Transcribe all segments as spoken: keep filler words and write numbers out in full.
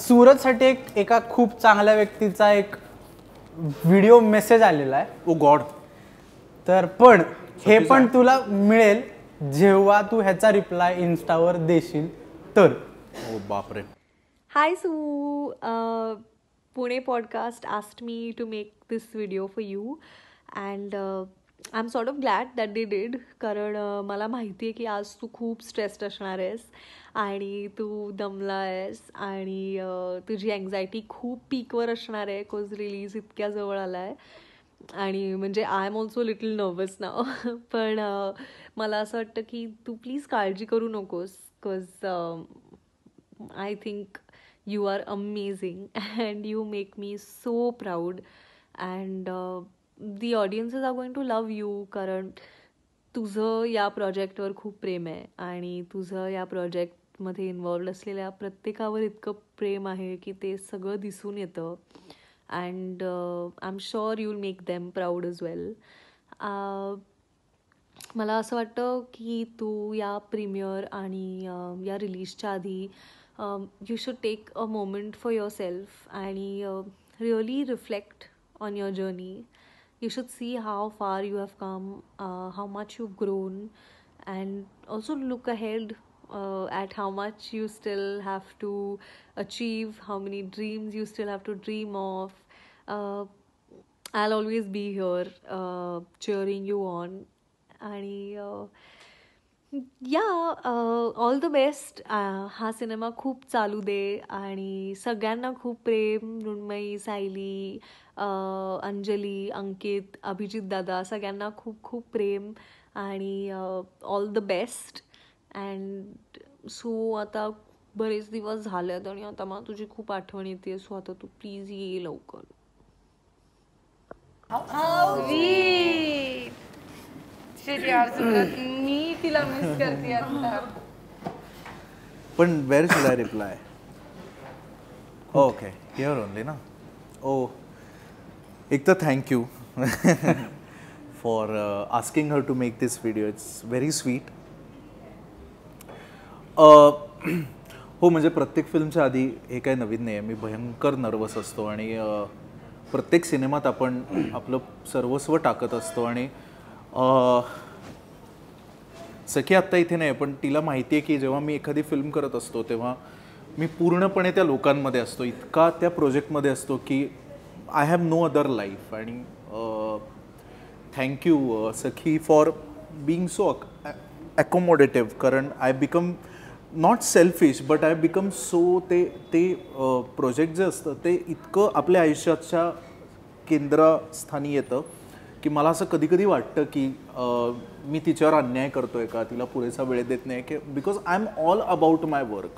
सुरतसाठी एक एका खूप चांगल्या व्यक्तीचा एक व्हिडिओ मेसेज आलेला आहे. Oh god. तर पण हे पण तुला मिळेल जेव्हा तू ह्याचा रिप्लाय इन्स्टावर देशील तर. ओ बापरे. हाय सू, Pune podcast asked me to make this video for you and uh, I'm sort of glad that they did, कारण uh, मला माहिती आहे की आज तू खूप स्ट्रेस्ड असणार आहेस आणि तू दमला आहेस आणि uh, तुझी अँझायटी खूप पीकवर असणार आहे बिकॉज रिलीज इतक्या जवळ आला आहे आणि म्हणजे I am also little nervous now. पण uh, मला असं वाटतं की तू प्लीज काळजी करू नकोस because I think you are amazing and you make me so proud and uh, the audiences are going to love you कारण तुझं या प्रोजेक्टवर खूप प्रेम आहे आणि तुझं या प्रोजेक्टमध्ये इन्वॉल्ड असलेल्या प्रत्येकावर इतकं प्रेम आहे की ते सगळं दिसून येतं and I am sure you will make them proud as well. मला असं वाटतं की तू या प्रीमियर आणि uh, या रिलीजच्या आधी Um, you should take a moment for yourself and uh, really reflect on your journey. You should see how far you have come, uh, how much you've grown, and also look ahead uh, at how much you still have to achieve, how many dreams you still have to dream of. Uh, I'll always be here uh, cheering you on. And uh, या all the best. हा सिनेमा खूप चालू दे आणि सगळ्यांना खूप प्रेम. मृण्मयी, सायली, अंजली, अंकित, अभिजित दादा सगळ्यांना खूप खूप प्रेम आणि all the best. And so आता बरेच दिवस झालेत आणि आता मला तुझी खूप आठवण येते. सो आता तू प्लीज ये लवकर. मी तिला मिस करते आता. पण where should I reply? Okay, here only ना. ओ, एक तर thank you for asking her to make this video. It's very sweet. हो, म्हणजे प्रत्येक फिल्मच्या आधी हे काही नवीन नाही आहे. मी भयंकर नर्वस असतो आणि uh, प्रत्येक सिनेमात आपण आपलं सर्वस्व टाकत असतो आणि सखी आत्ता इथे नाही पण तिला माहिती आहे की जेव्हा मी एखादी फिल्म करत असतो तेव्हा मी पूर्णपणे त्या लोकांमध्ये असतो, इतका त्या प्रोजेक्टमध्ये असतो की I have no other life. आणि thank you Sakhi for being so accommodative. कारण I become not selfish but I become so ते ते प्रोजेक्ट जे असतं ते इतकं आपल्या आयुष्याच्या केंद्रस्थानी येतं की मला असं कधी कधी वाटतं की मी तिच्यावर अन्याय करतोय का, तिला पुरेसा वेळ देत नाही की because I am all about my work.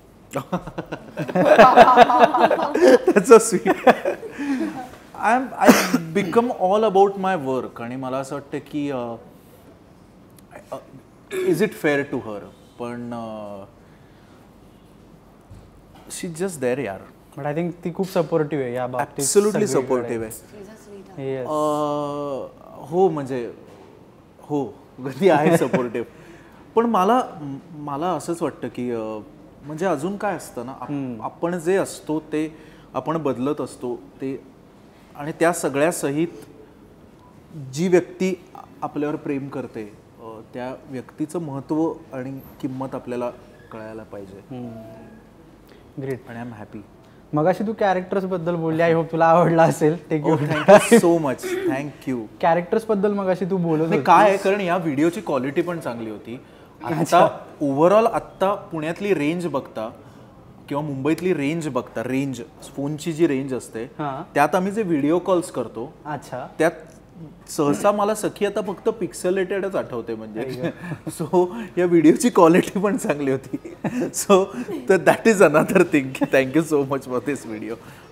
त्याच sweet. I am I become all about my work आणि मला असं वाटतं की is it fair to her. पण शी जस्ट देअर यार. बट आय थिंक ती खूप सपोर्टिव्ह आहे या बाबतीत. ॲब्सोल्युटली सपोर्टिव्ह आहे. हो म्हणजे हो ती आहे सपोर्टिव्ह. पण मला मला असंच वाटतं की म्हणजे अजून काय असतं ना, आपण जे असतो ते आपण बदलत असतो ते आणि त्या सगळ्या सहित जी व्यक्ती आपल्यावर प्रेम करते त्या व्यक्तीचं महत्त्व आणि किंमत आपल्याला कळायला पाहिजे. ग्रेट. आणि आय एम हॅपी. मगाशी तू कॅरेक्टर्स बद्दल बोलली, आय होप तुला आवडला असेल. Thank you so much. Thank you. Characters बद्दल मगाशी तू बोलत नाही काय आहे कारण या व्हिडिओची क्वालिटी पण चांगली होती. आता ओव्हरऑल आत्ता पुण्यातली रेंज बघता किंवा मुंबईतली रेंज बघता, रेंज फोनची जी रेंज असते त्यात आम्ही जे व्हिडिओ कॉल्स करतो अच्छा त्यात सहसा मला सखी आता फक्त पिक्सलेटेडच आठवते. म्हणजे सो या व्हिडिओची क्वालिटी पण चांगली होती. So that is another thing. Thank you so much for this video.